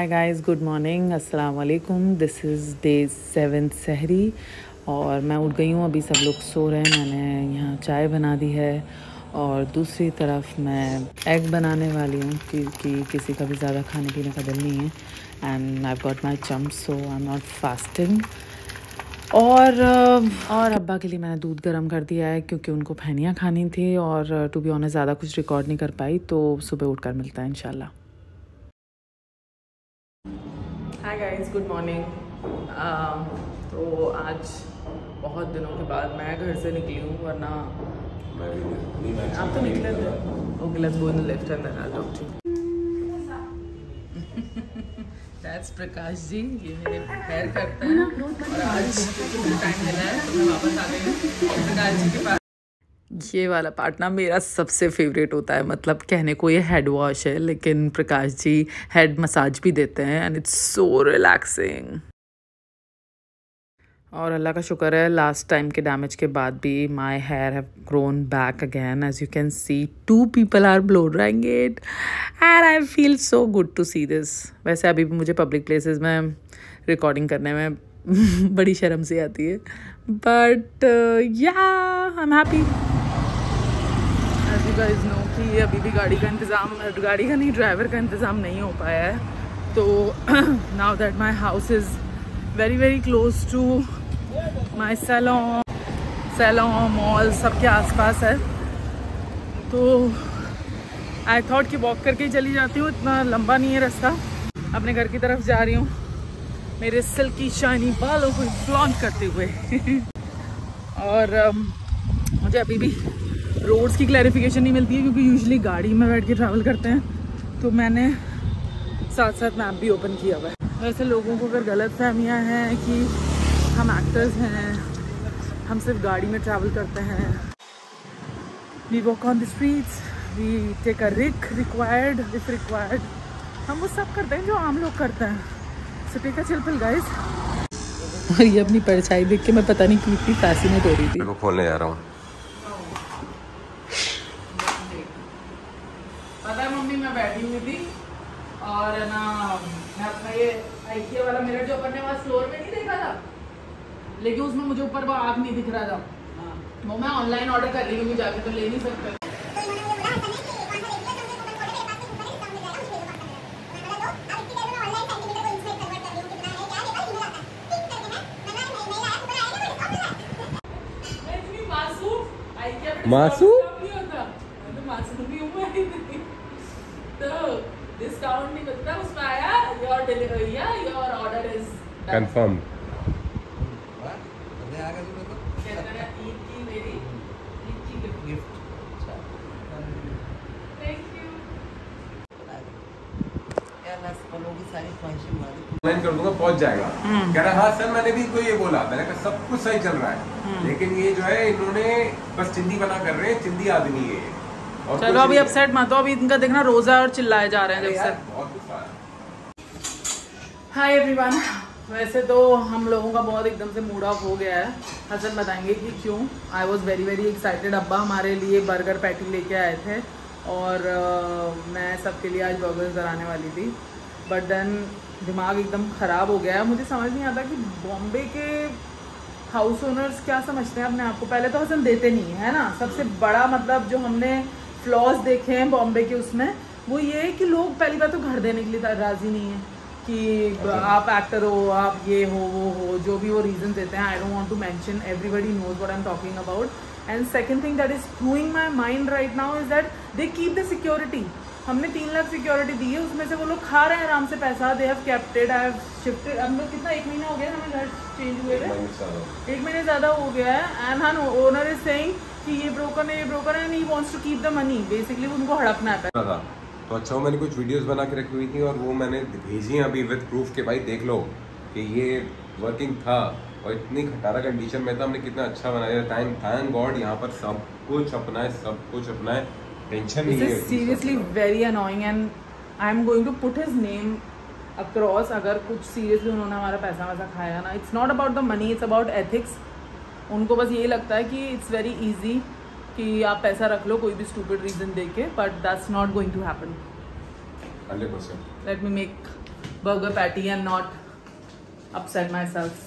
हाय guys, good morning, अस्सलाम वालेकुम। This is day 7 सहरी और मैं उठ गई हूँ। अभी सब लोग सो रहे हैं। मैंने यहाँ चाय बना दी है और दूसरी तरफ मैं एग बनाने वाली हूँ क्योंकि किसी का भी ज़्यादा खाने पीने का दिल नहीं है। And I got my champs so I am not fasting. और अब्बा के लिए मैंने दूध गर्म कर दिया है क्योंकि उनको फैनियाँ खानी थी और टू बी ऑनेस्ट ज़्यादा कुछ रिकॉर्ड नहीं कर पाई, तो सुबह उठकर मिलता है इंशाल्लाह। Hi guys, good morning. तो आज बहुत दिनों के बाद मैं घर से निकली हूँ, वरना आप तो निकले थे। Okay, let's go in the lift and then I talk to you. That's Prakash ji, ये मेरे हेयर करते हैं और आज मुझे टाइम मिला है तो मैं वापस आ गई हूँ प्रकाश जी के पास। ये वाला पार्ट ना मेरा सबसे फेवरेट होता है। मतलब कहने को ये हेड वॉश है, लेकिन प्रकाश जी हेड मसाज भी देते हैं एंड इट्स सो रिलैक्सिंग। और अल्लाह का शुक्र है, लास्ट टाइम के डैमेज के बाद भी my hair have grown back again. As you can see 2 people are blow drying it and I feel so good to see this. वैसे अभी भी मुझे पब्लिक प्लेसेस में रिकॉर्डिंग करने में बड़ी शर्म सी आती है, but yeah I am happy. As you guys know कि अभी भी गाड़ी का नहीं, ड्राइवर का इंतज़ाम नहीं हो पाया है। तो now that my house is very very close to my salon mall सबके आसपास है, तो आई थॉट कि वॉक करके ही चली जाती हूँ। इतना लंबा नहीं है रास्ता। अपने घर की तरफ जा रही हूँ मेरे सिल्की शाइनी बालों को फ्लॉन्ट करते हुए। और मुझे अभी भी रोड्स की क्लैरिफिकेशन नहीं मिलती है क्योंकि यूजुअली गाड़ी में बैठ के ट्रैवल करते हैं, तो मैंने साथ साथ मैप भी ओपन किया हुआ है। वैसे लोगों को अगर गलत फहमियाँ हैं कि हम एक्टर्स हैं, हम सिर्फ गाड़ी में ट्रैवल करते हैं, we walk on the streets, we take a required if required, हम वो सब करते हैं जो आम लोग करते हैं। So take a chill pill guys. और ये अपनी परछाई देख के मैं पता नहीं कितनी फैसिनेट हो रही थी। मैं खोलने जा रहा हूँ। पता है मम्मी, मैं बैठी हुई थी और ना मैं अपना ये आईकिया वाला मिरर जो अपन ने वहाँ फ्लोर में नहीं देखा था, लेकिन उसमें मुझे ऊपर वो आग नहीं दिख रहा था। वो मैं ऑनलाइन ऑर्डर कर ली क्योंकि जाके तो ले नहीं सकते। मासू तो डिस्काउंट नहीं मिलता, उसमें आया योर डिलीवरी या your order is confirm. Online कर दूंगा, पहुंच जाएगा। कह रहा हाँ सर, मैंने भी इनको ये बोला, मैंने कहा सब कुछ सही चल रहा है, लेकिन ये जो है इन्होंने बस चिंदी बना कर रहे हैं, चिंदी आदमी है ये। चलो अभी अपसेट मत हो, अभी इनका देखना रोजा और चिल्लाए जा रहे हैं जब से। बहुत गुस्सा है। Hi everyone. वैसे तो हम लोगों का बहुत एकदम से मूड ऑफ हो गया है। हसन बताएंगे कि क्यों। I was very very excited. अब्बा हमारे लिए बर्गर पैटी लेके आए थे और मैं सबके लिए आज बर्गर्स बनाने वाली थी, बट देन दिमाग एकदम ख़राब हो गया है। मुझे समझ नहीं आता कि बॉम्बे के हाउस ओनर्स क्या समझते हैं अपने आप को। पहले तो हसन देते नहीं है ना, सबसे बड़ा मतलब जो हमने फ्लॉज देखे हैं बॉम्बे के उसमें वो ये है कि लोग पहली बात तो घर देने के लिए राज़ी नहीं है कि आप एक्टर हो, आप ये हो वो हो, जो भी वो रीज़न देते हैं। I don't want to mention, everybody knows what I am talking about. And second thing that is throwing my mind right now is that they keep the security. हमने 3 लाख सिक्योरिटी दी है, उसमें से वो लोग खा रहे हैं आराम से पैसा। They have kept it, I have shifted. हम लोग कितना 1 महीना हो गया हमें घर चेंज हुए थे, 1 महीने ज़्यादा हो गया है। एंड हाँ, ओनर इज सेइंग कि ये ब्रोकर है and he wants to keep the money. Basically उनको हड़पना है। तो अच्छा, मैंने कुछ वीडियोस बना के रखी हुई थी और वो मैंने भेजी हैं अभी विद प्रूफ के भाई देख लो कि ये वर्किंग था और इतनी खटारा कंडीशन में था। हमने कितना अच्छा बनाया। थैंक गॉड यहाँ पर सब कुछ अपना है, सब कुछ अपना है, टेंशन नहीं है। Seriously very annoying and I am going to put his name across. अगर कुछ सीरियसली उन्होंने हमारा पैसा वैसा खाया ना, it's not about the money, it's about ethics. उनको बस यही लगता है कि इट्स वेरी ईजी कि आप पैसा रख लो कोई भी स्टूपिड रीजन दे के, but that's not going to happen. 100%। Let me make burger patty and not upset myself.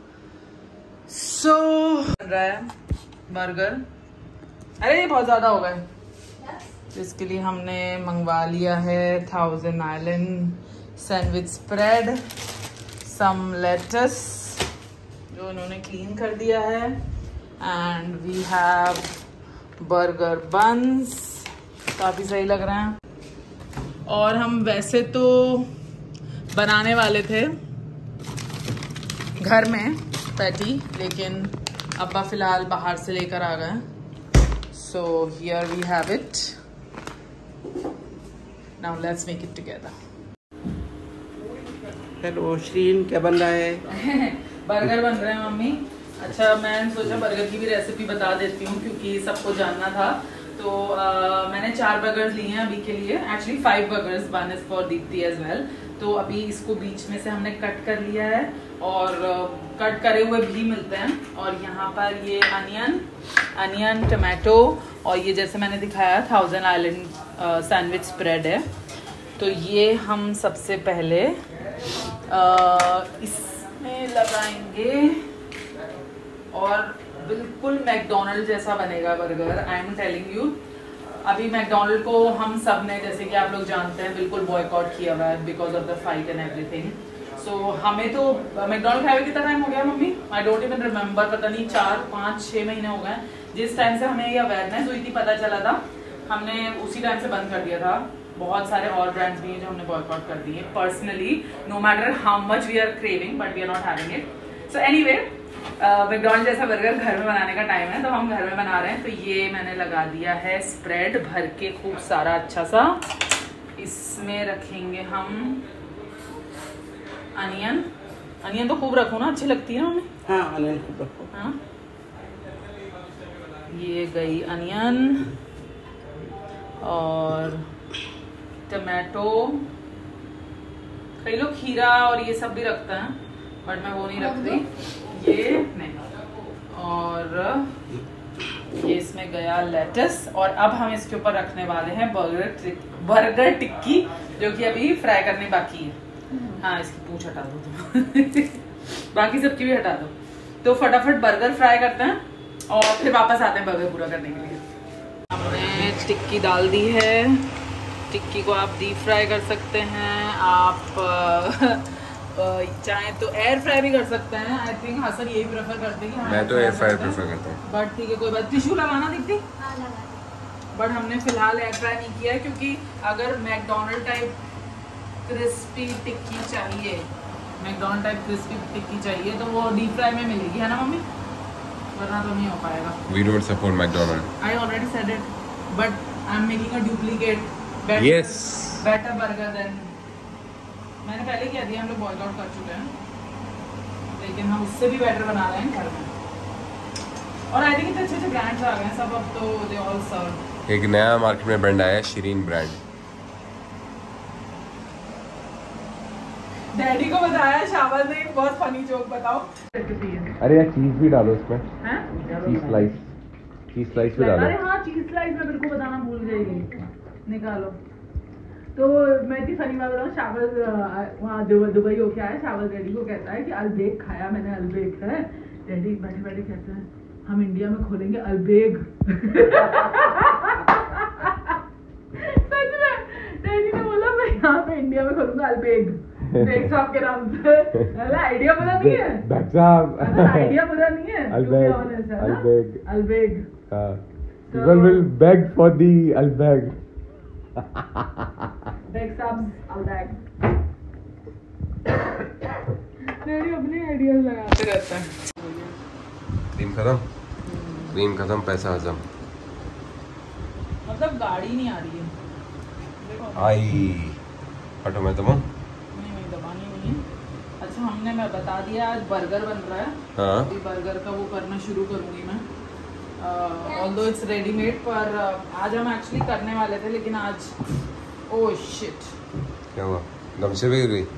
So बन रहा है बर्गर। अरे ये बहुत ज़्यादा हो गए। इसके लिए हमने मंगवा लिया है thousand island sandwich spread, some lettuce जो उन्होंने क्लीन कर दिया है, and we have burger buns, काफ़ी सही लग रहे हैं। और हम वैसे तो बनाने वाले थे घर में पैटी, लेकिन अब्बा फिलहाल बाहर से लेकर आ गए। So here we have it, now let's make it together. Hello Shreen, क्या बन रहा है? बर्गर बन रहे हैं मम्मी। अच्छा, मैंने सोचा बर्गर की भी रेसिपी बता देती हूँ क्योंकि सबको जानना था। तो मैंने 4 बर्गर्स लिए हैं अभी के लिए, actually 5 burgers, 1 is for Deepti as well. तो अभी इसको बीच में से हमने कट कर लिया है और कट करे हुए भी मिलते हैं। और यहाँ पर ये अनियन टमाटो और ये जैसे मैंने दिखाया थाउजेंड आइलैंड सैंडविच स्प्रेड है। तो ये हम सबसे पहले इसमें लगाएंगे और बिल्कुल मैकडोनल्ड जैसा बनेगा burger, I am telling you. अभी मैकडोनल्ड को हम सब ने, जैसे कि आप लोग जानते हैं, बिल्कुल बॉयकॉट किया हुआ है because of the fight and everything. So हमें तो मैकडोनल्ड खाए हुए कितना टाइम हो गया mummy? I don't even remember, पता नहीं 4, 5, 6 महीने हो गए। जिस टाइम से हमें ये अवेयरनेस हुई थी, पता चला था, हमने उसी टाइम से बंद कर दिया था। बहुत सारे और ब्रांड्स भी हैं जो हमने बॉयकॉट कर दिए personally, no matter how much we are craving, but we are not having it. So anyway, McDonald जैसा बर्गर घर में बनाने का टाइम है, तो हम घर में बना रहे हैं। तो ये मैंने लगा दिया है स्प्रेड भर के खूब सारा अच्छा सा। इसमें रखेंगे हम अनियन तो खूब रखो ना, अच्छी लगती है ना मम्मी? हाँ, अनियन खूब रखो। हाँ, ये गई अनियन और टमाटो। कई लोग खीरा और ये सब भी रखते हैं, बट मैं वो नहीं रखती, ये नहीं। और ये इसमें गया लेटस। और अब हम इसके ऊपर रखने वाले हैं बर्गर टिक्की, जो कि अभी फ्राई करने बाकी है। हाँ, इसकी पूंछ हटा दो तुम बाकी सबकी भी हटा दो। तो फटाफट बर्गर फ्राई करते हैं और फिर वापस आते हैं बर्गर पूरा करने के लिए। हमने टिक्की डाल दी है। टिक्की को आप डीप फ्राई कर सकते हैं, आप चाहें तो एयर फ्राई भी कर सकते हैं। आई थिंक हसन यही प्रेफर करते हैं कि मैं तो एयर फ्राई प्रेफर करता हूँ, बट ठीक है, कोई बात। टिश्यू लगाना दिखती, बट हमने फिलहाल एयर फ्राई नहीं किया है क्योंकि अगर मैकडोनल्ड टाइप क्रिस्पी टिक्की चाहिए, मैकडोनल्ड टाइप क्रिस्पी टिक्की चाहिए, तो वो डीप फ्राई में मिलेगी, है ना मम्मी? वरना तो नहीं हो पाएगा। We don't support McDonald's. I already said it, but I'm making a duplicate better burger than। मैंने पहले कह दिया, हम लोग बॉयकॉट कर चुके हैं, लेकिन हम उससे भी बेटर बना रहे हैं घर में। और आई थिंक इतने अच्छे ब्रांड्स आ गए हैं सब, अब तो दे ऑल सर्व। एक नया मार्केट में ब्रांड आया है, शीरीन ब्रांड। डैडी को बताया शाबाश ने, बहुत फनी जोक बताओ। अरे यार चीज भी डालो इसमें, चीज स्लाइस भी डालो। अरे हाँ, चीज स्लाइस मैं बिल्कुल बताना भूल गई, निकालो। तो मैं इतनी फनी बात बताऊँ, शाबाश वहाँ दुबई होके आया, शाबाश डैडी को कहता है कि अलबेग खाया मैंने, अलबेग है। डैडी बैठे बैठे कहते हैं हम इंडिया में खोलेंगे अलबेग सच में डैडी ने बोला मैं यहाँ पे इंडिया में खोलूंगा अलबेग, बेग साहब के नाम से। आइडिया बुरा नहीं है, आइडिया बुरा नहीं है। अलबेग People will beg for the albag. Baig साहब अलबेग। डैडी अपने आइडियाज लगाते रहते हैं। क्रीम खत्म, पैसा हजम। मतलब गाड़ी नहीं आ रही है, आई हटो, मैं दबाऊं? नहीं दबानी नहीं। अच्छा, हमने मैं बता दिया आज बर्गर बन रहा है। हाँ, अभी बर्गर का वो करना शुरू करूंगी मैं, ऑल्दो इट्स रेडीमेड, पर आज हम एक्चुअली करने वाले थे, लेकिन आज ओह शिट, क्या हुआ? गमछे भी गई?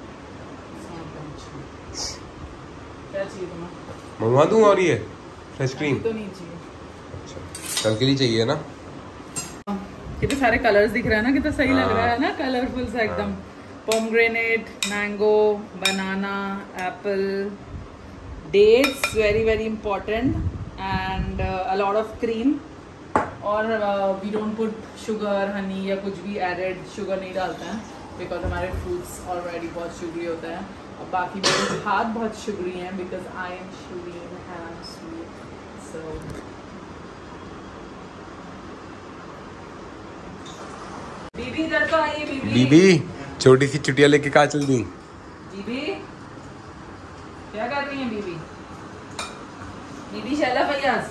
क्या चाहिए तुम्हें? मंगवा दूं? और ये फ्रेश क्रीम तो नहीं चाहिए। अच्छा, कल के लिए चाहिए ना? कितने सारे कलर्स दिख रहे हैं ना, कितना सही लग रहा है ना, कलरफुल सा एकदम। pomegranate, mango, banana, apple, dates, very very important, and a lot of cream. और we don't put sugar, honey या कुछ भी added sugar नहीं डालते हैं because हमारे fruits already बहुत sugary होता है. और बाकी मेरे हाथ बहुत sugary हैं because I am sugary and I am sweet. So बीबी इधर तो आइए. बीबी छोटी सी चुटिया लेके कहाँ चल दी? बीबी क्या कर रही हैं? बीबी शैला फैयाज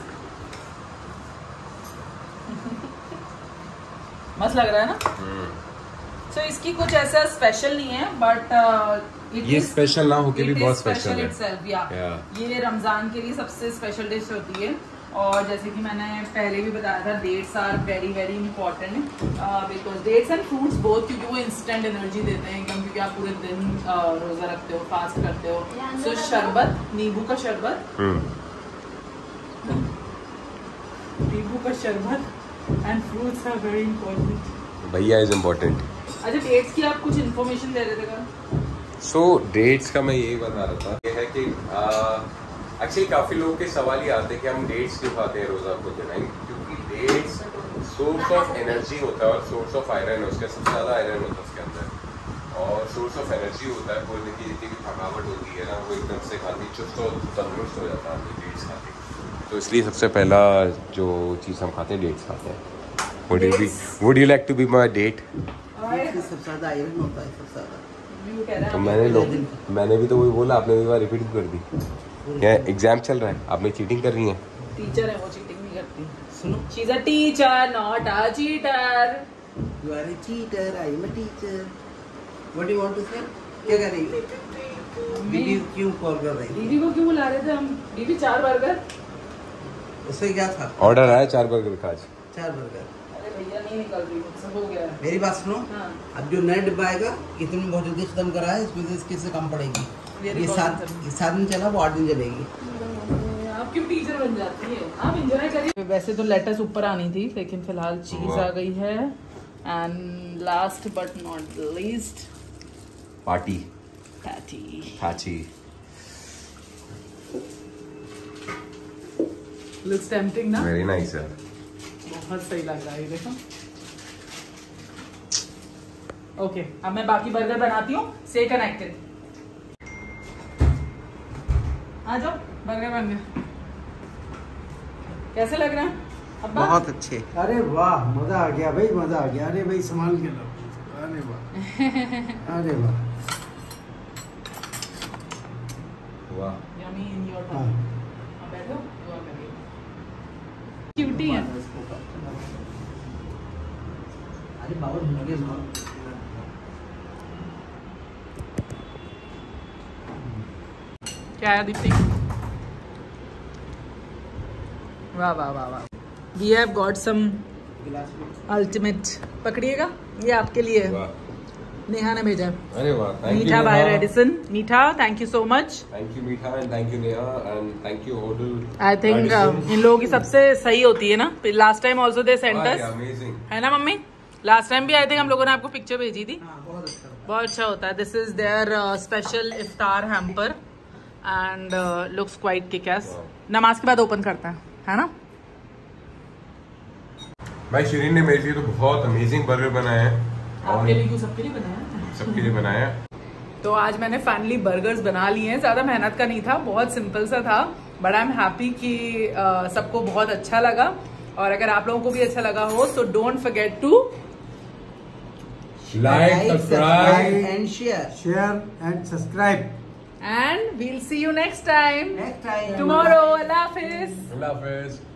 मस्त लग रहा है ना? So, इसकी कुछ ऐसा स्पेशल नहीं है बट ये स्पेशल ना होके भी बहुत स्पेशल है. itself, ये रमजान के लिए सबसे स्पेशल डिश होती है. और जैसे कि मैंने पहले भी बताया था, dates are very very important because dates and fruits both, क्योंकि वो इंस्टेंट एनर्जी देते हैं एकदम, क्योंकि आप पूरे दिन रोजा रखते हो, फास्ट करते हो. सो शरबत, नींबू का शरबत, नींबू का शरबत and fruits are very important. भैया इज इम्पोर्टेंट. अच्छा, डेट्स की आप कुछ इन्फॉर्मेशन दे रहे थे? सो डेट्स का मैं यही बता रहा था, ये है कि एक्चुअली काफ़ी लोगों के सवाल ये आते हैं कि हम डेट्स क्यों खाते हैं रोज़ा को दिन, क्योंकि डेट्स सोर्स ऑफ एनर्जी होता है और सोर्स ऑफ आयरन है, उसका सबसे ज़्यादा आयरन होता है उसके अंदर, और सोर्स ऑफ एनर्जी होता है. पूरे दिन की जितनी भी थकावट होती है ना, वो एकदम से खाती चुस्त और तंदुरुस्त हो जाता है डेट्स खाते. तो इसलिए सबसे पहला जो चीज़ हम खाते हैं डेट्स खाते हैं. Would you like to be my date? सबसे ज़्यादा आयरन होता है, सबसे ज़्यादा. तो मैंने भी तो वही बोला, आपने भी बार रिपीट कर दी. क्या एग्जाम चल रहा है, आप में चीटिंग कर रही हैं? टीचर है वो, चीटिंग नहीं करती. सुनो, she is a teacher not a cheater. You are a cheater, I am a teacher. What do you want to say? क्या कर रही है? बीबी क्यों कॉल कर रही है? बीबी को क्यों बुला रहे थे हम? बीबी 4 बर्गर. उससे क्या था? ऑर्डर आया 4 बर्गर का आज. 4 बर्गर. अरे भैया नहीं निकल रही, मुझसे हो गया. मेरी बात सुनो. हाँ. अब जो नया डिब्बा आएगा, इतने बहुत जल्दी खत्म करा है, इसमें से इसके से कम पड़ेगी. ये 7 दिन चला, वो 8 दिन चलेगी. आप क्यों टीचर बन जाती है? आप एंजॉय करिए. वैसे तो लेटस ऊपर आनी थी, लेकिन फिलहाल चीज आ गई है. And last but not least, patty. Looks tempting ना? वेरी नाइस है. बहुत सही लग रहा है, ये देखो. ओके, अब मैं बाकी बर्गर बनाती हूँ. Stay connected. आ जाओ, बर्गर बन गया. कैसे लग रहा है अब्बा? बहुत अच्छे. अरे वाह, मजा आ गया भाई, मजा आ गया. अरे भाई संभाल के लो. अरे वाह. अरे वाह. Yummy in your turn. अब बैठो, दुआ करिए. क्यूटी है. अरे बाबू मुझे क्या है दीप्ति? वाह वाह वाह वाह. We have got some ultimate. पकड़िएगा, ये आपके लिए है. नेहा ने भेजा. अरे वाह. Meetha by Radisson. Meetha, thank you so much. Thank you Meetha, and thank you Neha, and thank you hotel. I think इन लोगों की सबसे सही होती है ना. Last time also they sent us, है ना मम्मी? लास्ट टाइम भी आई थिंक हम लोगों ने आपको पिक्चर भेजी थी. बहुत अच्छा होता है. This is their special iftar hamper and looks quite kick ass. नमाज के बाद ओपन करता है ना? भाई शिरीन ने मेरे लिए तो बहुत अमेजिंग बर्गर बनाया है. आपके लिए क्यों? सबके लिए बनाया. सबके लिए बनाया. तो आज मैंने फाइनली बर्गर्स बना लिए हैं. ज्यादा मेहनत का नहीं था, बहुत सिंपल सा था, बट आई एम हैप्पी कि सबको बहुत अच्छा लगा. और अगर आप लोगों को भी अच्छा लगा हो तो don't forget to like, subscribe and share and subscribe. and we'll see you next time. Next time. Tomorrow. Allah Hafiz. अल्लाह हाफिज.